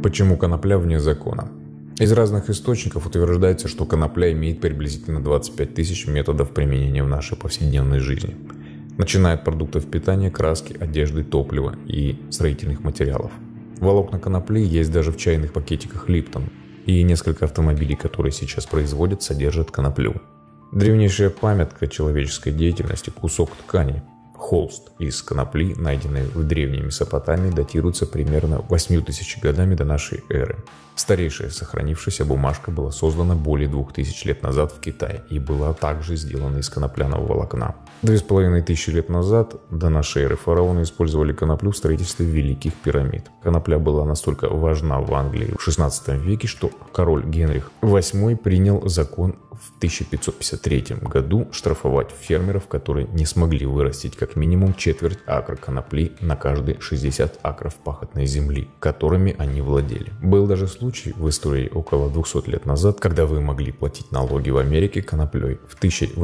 Почему конопля вне закона? Из разных источников утверждается, что конопля имеет приблизительно 25 тысяч методов применения в нашей повседневной жизни. Начиная от продуктов питания, краски, одежды, топлива и строительных материалов. Волокна конопли есть даже в чайных пакетиках Липтон, и несколько автомобилей, которые сейчас производят, содержат коноплю. Древнейшая памятка человеческой деятельности – кусок ткани. Холст из конопли, найденный в древней Месопотамии, датируется примерно 8000 годами до нашей эры. Старейшая сохранившаяся бумажка была создана более 2000 лет назад в Китае и была также сделана из конопляного волокна. 2500 лет назад до нашей эры фараоны использовали коноплю в строительстве великих пирамид. Конопля была настолько важна в Англии в XVI веке, что король Генрих VIII принял закон в 1553 году штрафовать фермеров, которые не смогли вырастить как минимум четверть акра конопли на каждые 60 акров пахотной земли, которыми они владели. Был даже случай в истории около 200 лет назад, когда вы могли платить налоги в Америке коноплей. В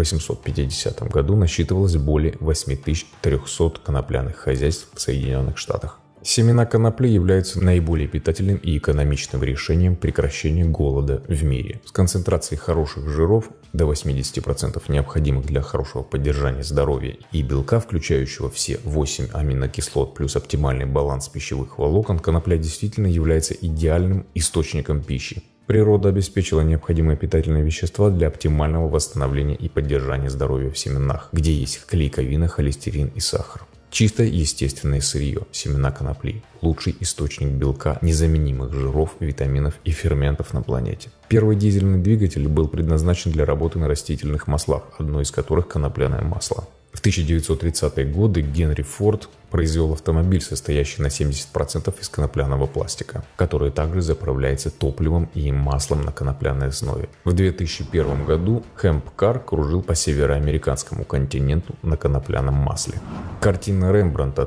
1850 году насчитывалось более 8300 конопляных хозяйств в Соединенных Штатах. Семена конопли являются наиболее питательным и экономичным решением прекращения голода в мире. С концентрацией хороших жиров до 80% необходимых для хорошего поддержания здоровья и белка, включающего все 8 аминокислот плюс оптимальный баланс пищевых волокон, конопля действительно является идеальным источником пищи. Природа обеспечила необходимые питательные вещества для оптимального восстановления и поддержания здоровья в семенах, где есть клейковина, холестерин и сахар. Чисто естественное сырье, семена конопли – лучший источник белка, незаменимых жиров, витаминов и ферментов на планете. Первый дизельный двигатель был предназначен для работы на растительных маслах, одно из которых конопляное масло. В 1930-е годы Генри Форд произвел автомобиль, состоящий на 70% из конопляного пластика, который также заправляется топливом и маслом на конопляной основе. В 2001 году Hemp Car кружил по североамериканскому континенту на конопляном масле. Картина Рембрандта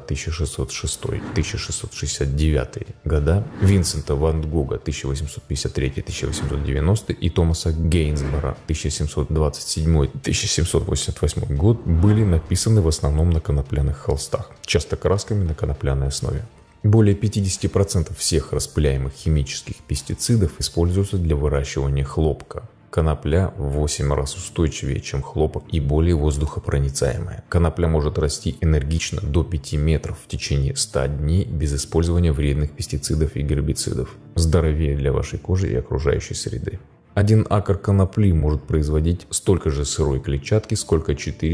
1606-1669 года, Винсента Ван Гога 1853-1890 и Томаса Гейнсбора 1727-1788 год были написаны в основном на конопляных холстах, часто красками на конопляной основе. Более 50% всех распыляемых химических пестицидов используются для выращивания хлопка. Конопля в 8 раз устойчивее, чем хлопок, и более воздухопроницаемая. Конопля может расти энергично до 5 метров в течение 100 дней без использования вредных пестицидов и гербицидов. Здоровее для вашей кожи и окружающей среды. 1 акр конопли может производить столько же сырой клетчатки, сколько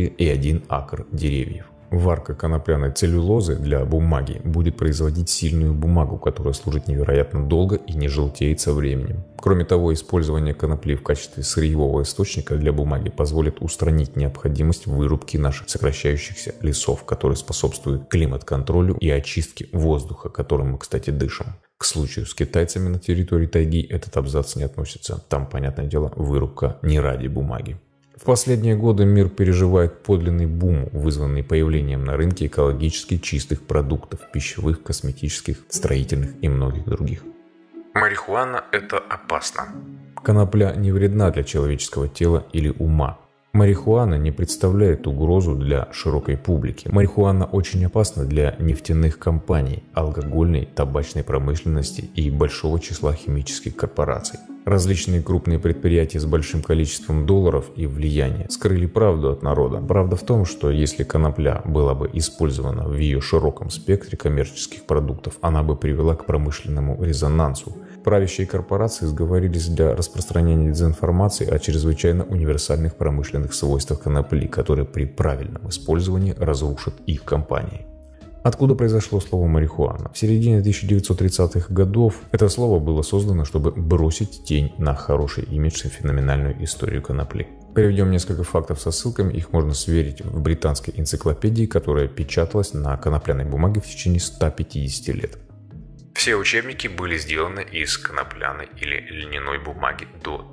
4,1 акр деревьев. Варка конопляной целлюлозы для бумаги будет производить сильную бумагу, которая служит невероятно долго и не желтеет со временем. Кроме того, использование конопли в качестве сырьевого источника для бумаги позволит устранить необходимость вырубки наших сокращающихся лесов, которые способствуют климат-контролю и очистке воздуха, которым мы, кстати, дышим. К случаю с китайцами на территории тайги этот абзац не относится. Там, понятное дело, вырубка не ради бумаги. В последние годы мир переживает подлинный бум, вызванный появлением на рынке экологически чистых продуктов, пищевых, косметических, строительных и многих других. Марихуана – это опасно. Конопля не вредна для человеческого тела или ума. Марихуана не представляет угрозу для широкой публики. Марихуана очень опасна для нефтяных компаний, алкогольной, табачной промышленности и большого числа химических корпораций. Различные крупные предприятия с большим количеством долларов и влияния скрыли правду от народа. Правда в том, что если конопля была бы использована в ее широком спектре коммерческих продуктов, она бы привела к промышленному резонансу. Правящие корпорации сговорились для распространения дезинформации о чрезвычайно универсальных промышленных свойствах конопли, которые при правильном использовании разрушат их компании. Откуда произошло слово «марихуана»? В середине 1930-х годов это слово было создано, чтобы бросить тень на хороший имидж и феноменальную историю конопли. Приведем несколько фактов со ссылками, их можно сверить в британской энциклопедии, которая печаталась на конопляной бумаге в течение 150 лет. Все учебники были сделаны из конопляной или льняной бумаги до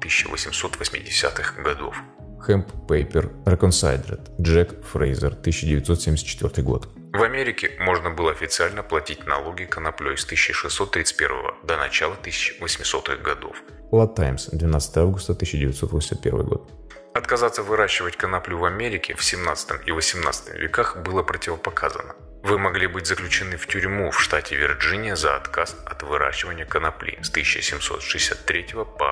1880-х годов. Hemp Paper Reconciled, Джек Фрейзер, 1974 год. В Америке можно было официально платить налоги коноплей с 1631 до начала 1800-х годов. La Times, 12 августа 1981 год. Отказаться выращивать коноплю в Америке в 17 и 18 веках было противопоказано. Вы могли быть заключены в тюрьму в штате Вирджиния за отказ от выращивания конопли с 1763 по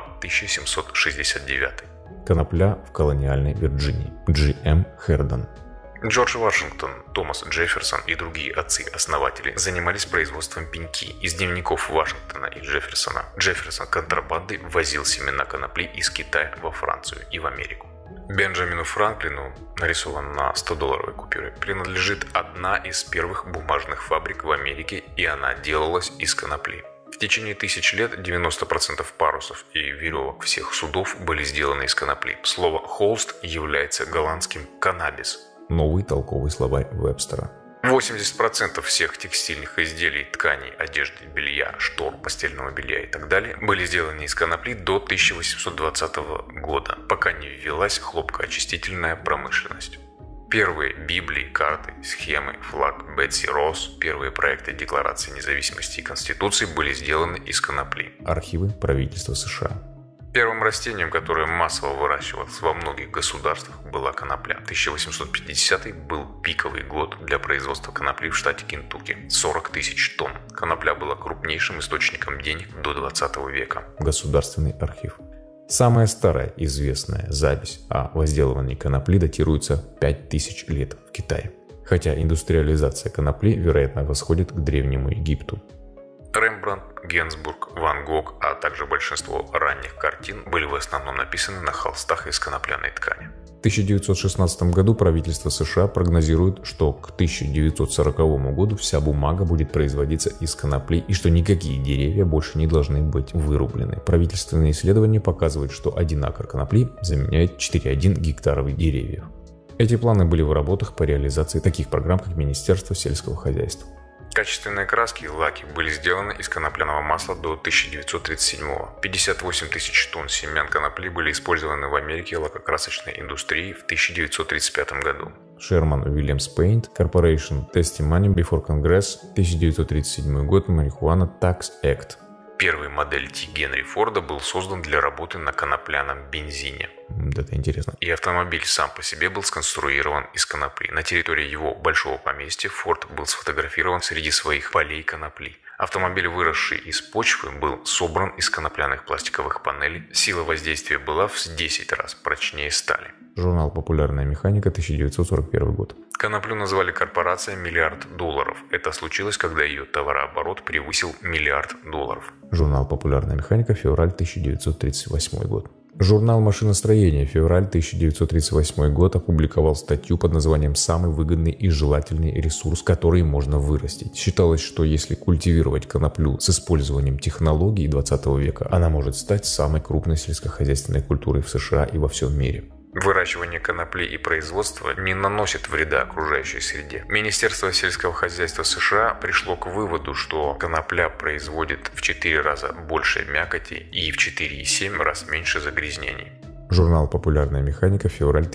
1769. Конопля в колониальной Вирджинии. G.M. Herndon. Джордж Вашингтон, Томас Джефферсон и другие отцы-основатели занимались производством пеньки. Из дневников Вашингтона и Джефферсона Джефферсон контрабандой возил семена конопли из Китая во Францию и в Америку. Бенджамину Франклину, нарисован на 100-долларовой купюре, принадлежит одна из первых бумажных фабрик в Америке, и она делалась из конопли. В течение 1000 лет 90% парусов и веревок всех судов были сделаны из конопли. Слово «холст» является голландским «каннабис». Новый толковый словарь Вебстера. 80% всех текстильных изделий, тканей, одежды, белья, штор, постельного белья и так далее были сделаны из конопли до 1820 года, пока не ввелась хлопкоочистительная промышленность. Первые Библии, карты, схемы, флаг Бетси Росс, первые проекты Декларации независимости и Конституции были сделаны из конопли. Архивы правительства США. Первым растением, которое массово выращивалось во многих государствах, была конопля. 1850 был пиковый год для производства конопли в штате Кентукки – 40 тысяч тонн. Конопля была крупнейшим источником денег до 20 века. Государственный архив. Самая старая известная запись о возделывании конопли датируется 5000 лет в Китае. Хотя индустриализация конопли, вероятно, восходит к Древнему Египту. Рембрандт, Генсбург, Ван Гог, а также большинство ранних картин были в основном написаны на холстах из конопляной ткани. В 1916 году правительство США прогнозирует, что к 1940 году вся бумага будет производиться из конопли и что никакие деревья больше не должны быть вырублены. Правительственные исследования показывают, что 1 акр конопли заменяет 4,1 гектаровых деревьев. Эти планы были в работах по реализации таких программ, как Министерство сельского хозяйства. Качественные краски и лаки были сделаны из конопляного масла до 1937-го. 58 тысяч тонн семян конопли были использованы в Америке лакокрасочной индустрии в 1935 году. Sherman Williams Paint Corporation Testimony Before Congress, 1937 год, Marijuana Tax Act. Первый модель T Генри Форда был создан для работы на конопляном бензине. Это интересно. И автомобиль сам по себе был сконструирован из конопли. На территории его большого поместья Форд был сфотографирован среди своих полей конопли. Автомобиль, выросший из почвы, был собран из конопляных пластиковых панелей. Сила воздействия была в 10 раз прочнее стали. Журнал «Популярная механика», 1941 год. Коноплю назвали корпорация $1 миллиард. Это случилось, когда ее товарооборот превысил $1 миллиард. Журнал «Популярная механика», февраль 1938 год. Журнал «Машиностроение», февраль 1938 год, опубликовал статью под названием «Самый выгодный и желательный ресурс, который можно вырастить». Считалось, что если культивировать коноплю с использованием технологий 20 века, она может стать самой крупной сельскохозяйственной культурой в США и во всем мире. Выращивание конопли и производство не наносит вреда окружающей среде. Министерство сельского хозяйства США пришло к выводу, что конопля производит в 4 раза больше мякоти и в 4,7 раз меньше загрязнений. Журнал «Популярная механика», февраль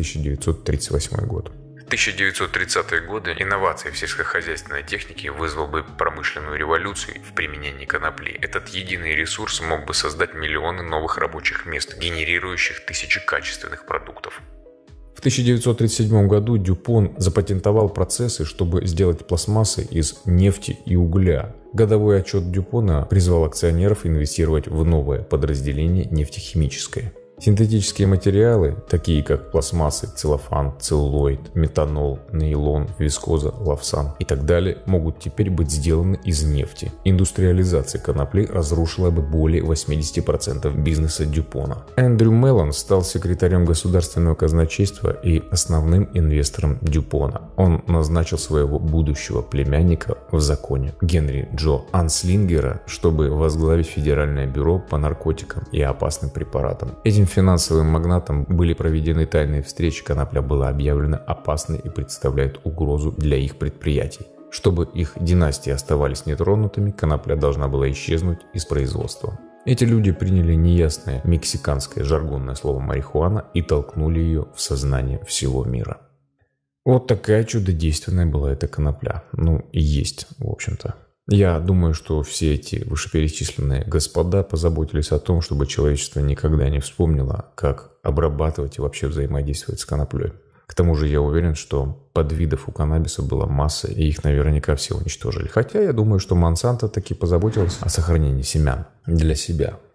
1938 год. В 1930-е годы инновации в сельскохозяйственной технике вызвал бы промышленную революцию в применении конопли. Этот единый ресурс мог бы создать миллионы новых рабочих мест, генерирующих тысячи качественных продуктов. В 1937 году Дюпон запатентовал процессы, чтобы сделать пластмассы из нефти и угля. Годовой отчет Дюпона призвал акционеров инвестировать в новое подразделение нефтехимическое. Синтетические материалы, такие как пластмассы, целлофан, целлулоид, метанол, нейлон, вискоза, лавсан и так далее, могут теперь быть сделаны из нефти. Индустриализация конопли разрушила бы более 80% бизнеса Дюпона. Эндрю Меллон стал секретарем государственного казначейства и основным инвестором Дюпона. Он назначил своего будущего племянника в законе Генри Джо Анслингера, чтобы возглавить Федеральное бюро по наркотикам и опасным препаратам. Этим финансовым магнатам были проведены тайные встречи, конопля была объявлена опасной и представляет угрозу для их предприятий. Чтобы их династии оставались нетронутыми, конопля должна была исчезнуть из производства. Эти люди приняли неясное мексиканское жаргонное слово «марихуана» и толкнули ее в сознание всего мира. Вот такая чудодейственная была эта конопля. Ну и есть, в общем-то. Я думаю, что все эти вышеперечисленные господа позаботились о том, чтобы человечество никогда не вспомнило, как обрабатывать и вообще взаимодействовать с коноплей. К тому же я уверен, что подвидов у каннабиса была масса, и их наверняка все уничтожили. Хотя я думаю, что Монсанто таки позаботился о сохранении семян для себя.